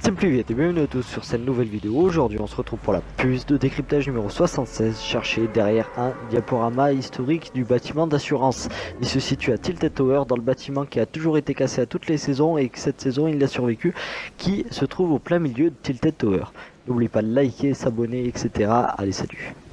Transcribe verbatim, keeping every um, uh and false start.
Salut les et bienvenue à tous sur cette nouvelle vidéo. Aujourd'hui on se retrouve pour la puce de décryptage numéro soixante-seize, cherché derrière un diaporama historique du bâtiment d'assurance. Il se situe à Tilted Tower, dans le bâtiment qui a toujours été cassé à toutes les saisons et que cette saison il a survécu, qui se trouve au plein milieu de Tilted Tower. N'oublie pas de liker, s'abonner, et cetera. Allez, salut.